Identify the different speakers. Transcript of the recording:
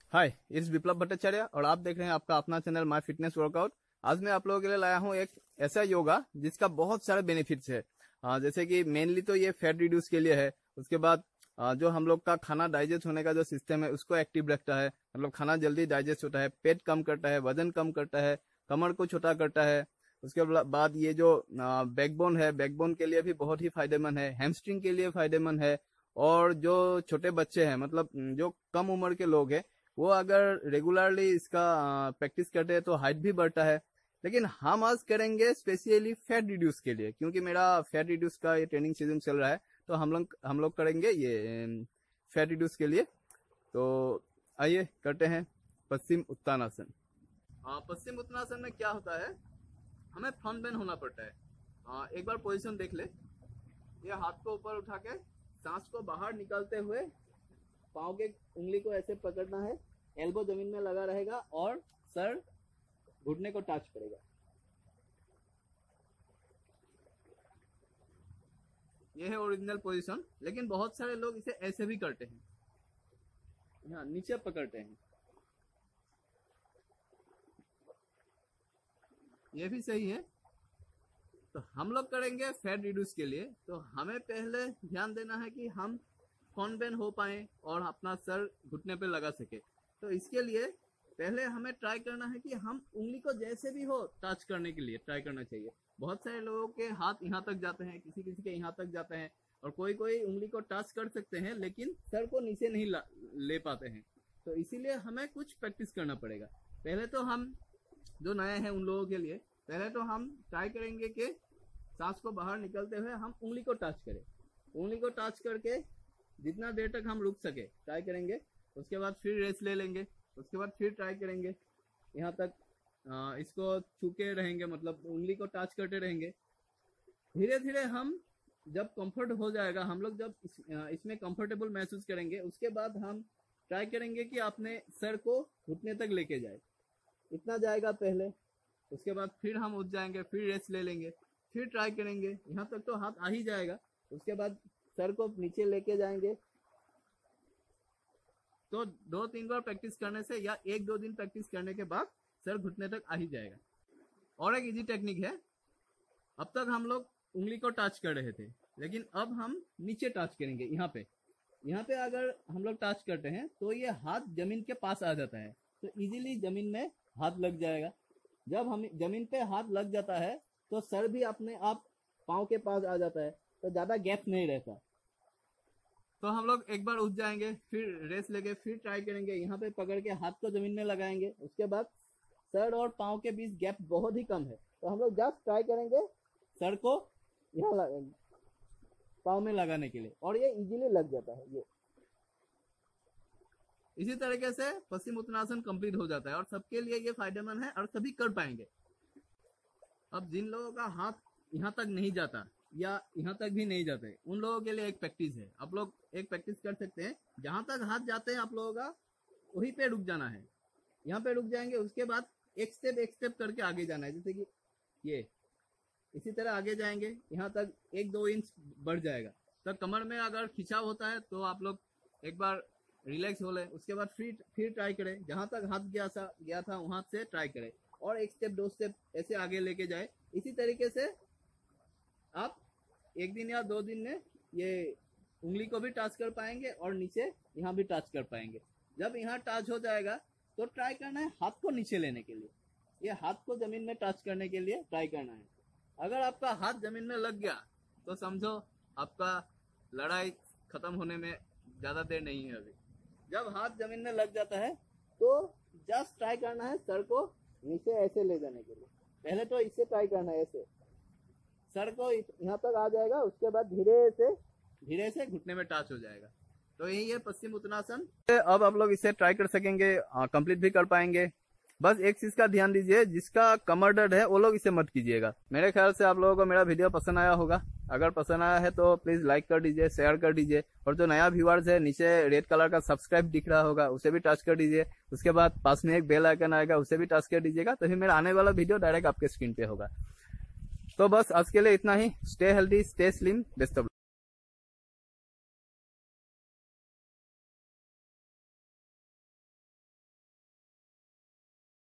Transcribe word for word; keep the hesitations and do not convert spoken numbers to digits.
Speaker 1: हाय, इस विप्लव भट्टाचार्य और आप देख रहे हैं आपका अपना चैनल माय फिटनेस वर्कआउट। आज मैं आप लोगों के लिए लाया हूं एक ऐसा योगा जिसका बहुत सारे बेनिफिट्स है। आ, जैसे कि मेनली तो ये फैट रिड्यूस के लिए है। उसके बाद आ, जो हम लोग का खाना डाइजेस्ट होने का जो सिस्टम है उसको एक्टिव रखता है, मतलब खाना जल्दी डाइजेस्ट होता है, पेट कम करता है, वजन कम करता है, कमर को छोटा करता है। उसके बाद ये जो बैकबोन है, बैकबोन के लिए भी बहुत ही फायदेमंद है, हैमस्ट्रिंग के लिए फायदेमंद है। और जो छोटे बच्चे हैं, मतलब जो कम उम्र के लोग हैं, वो अगर रेगुलरली इसका प्रैक्टिस करते हैं तो हाइट भी बढ़ता है। लेकिन हम आज करेंगे स्पेशली फैट रिड्यूस के लिए, क्योंकि मेरा फैट रिड्यूस का ये ट्रेनिंग सीजन चल रहा है। तो हम लोग हम लोग करेंगे ये फैट रिड्यूस के लिए। तो आइए करते हैं पश्चिम उत्तानासन। पश्चिम उत्तानासन में क्या होता है, हमें फ्रंट बेंड होना पड़ता है। आ, एक बार पोजीशन देख ले। ये हाथ को ऊपर उठा के सांस को बाहर निकालते हुए पाँव के उंगली को ऐसे पकड़ना है, एल्बो जमीन में लगा रहेगा और सर घुटने को टच करेगा। ये है ओरिजिनल पोजीशन। लेकिन बहुत सारे लोग इसे ऐसे भी करते हैं, यहाँ नीचे पकड़ते हैं। ये भी सही है। तो हम लोग करेंगे फैट रिड्यूस के लिए। तो हमें पहले ध्यान देना है कि हम फ्रंट बेंड हो पाए और अपना सर घुटने पे लगा सके। तो इसके लिए पहले हमें ट्राई करना है कि हम उंगली को जैसे भी हो टच करने के लिए ट्राई करना चाहिए। बहुत सारे लोगों के हाथ यहाँ तक जाते हैं, किसी किसी के यहाँ तक जाते हैं, और कोई कोई उंगली को टच कर सकते हैं लेकिन सर को नीचे नहीं ले पाते हैं। तो इसीलिए हमें कुछ प्रैक्टिस करना पड़ेगा। पहले तो हम जो नए हैं उन लोगों के लिए पहले तो हम ट्राई करेंगे कि सांस को बाहर निकलते हुए हम उंगली को टच करें। उंगली को टच करके जितना देर तक हम रुक सके ट्राई करेंगे। उसके बाद फिर रेस्ट ले लेंगे। उसके बाद फिर ट्राई करेंगे यहाँ तक आ, इसको छूके रहेंगे, मतलब उंगली को टच करते रहेंगे। धीरे धीरे हम जब कंफर्ट हो जाएगा, हम लोग जब इस, इसमें कंफर्टेबल महसूस करेंगे, उसके बाद हम ट्राई करेंगे कि अपने सर को घुटने तक लेके जाए। इतना जाएगा पहले। उसके बाद फिर हम उठ जाएंगे, फिर रेस्ट ले लेंगे, फिर ट्राई करेंगे। यहाँ तक तो हाथ आ ही जाएगा। उसके बाद सर को नीचे लेके जाएंगे। तो दो तीन बार प्रैक्टिस करने से या एक दो दिन प्रैक्टिस करने के बाद सर घुटने तक आ ही जाएगा। और एक इजी टेक्निक है। अब तक हम लोग उंगली को टच कर रहे थे, लेकिन अब हम नीचे टच करेंगे। यहाँ पे यहाँ पे अगर हम लोग टच करते हैं तो ये हाथ जमीन के पास आ जाता है, तो इजीली जमीन में हाथ लग जाएगा। जब हम जमीन पे हाथ लग जाता है तो सर भी अपने आप पाँव के पास आ जाता है, तो ज्यादा गैप नहीं रहता। तो हम लोग एक बार उठ जाएंगे, फिर रेस्ट लेके फिर ट्राई करेंगे। यहाँ पे पकड़ के हाथ को जमीन में लगाएंगे। उसके बाद सर और पाँव के बीच गैप बहुत ही कम है, तो हम लोग जस्ट ट्राई करेंगे सर को यहाँ पाँव में लगाने के लिए, और ये इजीली लग जाता है। ये इसी तरीके से पश्चिम उत्तानासन कंप्लीट हो जाता है और सबके लिए ये फायदेमंद है और सभी कर पाएंगे। अब जिन लोगों का हाथ यहाँ तक नहीं जाता या यहाँ तक भी नहीं जाते, उन लोगों के लिए एक प्रैक्टिस है। आप लोग एक प्रैक्टिस कर सकते हैं। जहां तक हाथ जाते हैं आप लोगों का वहीं पे रुक जाना है। यहाँ पे रुक जाएंगे। उसके बाद एक स्टेप एक स्टेप करके आगे जाना है। जैसे कि ये इसी तरह आगे जाएंगे, यहाँ तक एक दो इंच बढ़ जाएगा। तो कमर में अगर खिंचाव होता है तो आप लोग एक बार रिलैक्स हो ले। उसके बाद फिर फिर ट्राई करें। जहां तक हाथ गया था गया था वहां से ट्राई करें, और एक स्टेप दो स्टेप ऐसे आगे लेके जाए। इसी तरीके से आप एक दिन या दो दिन में ये उंगली को भी टच कर पाएंगे और नीचे यहाँ भी टच कर पाएंगे। जब यहाँ टच हो जाएगा तो ट्राई करना है हाथ को नीचे लेने के लिए, ये हाथ को जमीन में टच करने के लिए ट्राई करना है। अगर आपका हाथ जमीन में लग गया तो समझो आपका लड़ाई खत्म होने में ज्यादा देर नहीं है। अभी जब हाथ जमीन में लग जाता है तो जस्ट ट्राई करना है सर को नीचे ऐसे ले जाने के लिए। पहले तो इससे ट्राई करना है, ऐसे सर को यहाँ तक आ जाएगा। उसके बाद धीरे से धीरे से घुटने में टच हो जाएगा। तो यही है पश्चिम उत्तानासन। अब आप लोग इसे ट्राई कर सकेंगे, कंप्लीट भी कर पाएंगे। बस एक चीज का ध्यान दीजिए, जिसका कमर दर्द है वो लोग इसे मत कीजिएगा। मेरे ख्याल से आप लोगों को मेरा वीडियो पसंद आया होगा। अगर पसंद आया है तो प्लीज लाइक कर दीजिए, शेयर कर दीजिए, और जो नया व्यूअर्स है नीचे रेड कलर का सब्सक्राइब दिख रहा होगा उसे भी टच कर दीजिए। उसके बाद पास में एक बेल आइकन आएगा, उसे भी टच कर दीजिएगा, तभी मेरा आने वाला वीडियो डायरेक्ट आपके स्क्रीन पे होगा। तो बस आज के लिए इतना ही। Stay healthy, stay slim, best of luck.